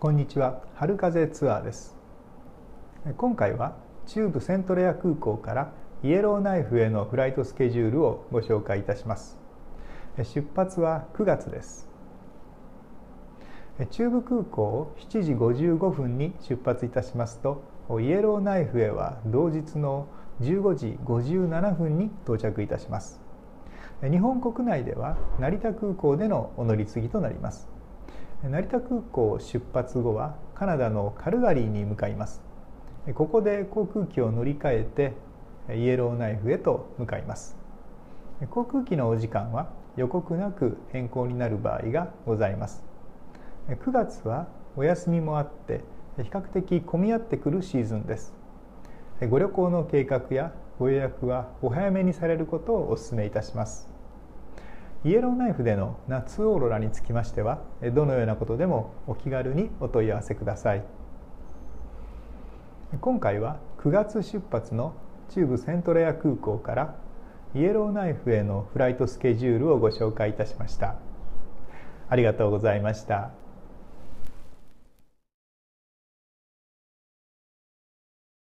こんにちは、春風ツアーです。今回は中部セントレア空港からイエローナイフへのフライトスケジュールをご紹介いたします。出発は9月です。中部空港を7時55分に出発いたしますと、イエローナイフへは同日の15時57分に到着いたします。日本国内では成田空港でのお乗り継ぎとなります。成田空港出発後はカナダのカルガリーに向かいます。ここで航空機を乗り換えてイエローナイフへと向かいます。航空機のお時間は予告なく変更になる場合がございます。9月はお休みもあって比較的混み合ってくるシーズンです。ご旅行の計画やご予約はお早めにされることをお勧めいたします。イエローナイフでの夏オーロラにつきましては、どのようなことでもお気軽にお問い合わせください。今回は9月出発の中部セントレア空港からイエローナイフへのフライトスケジュールをご紹介いたしました。ありがとうございました。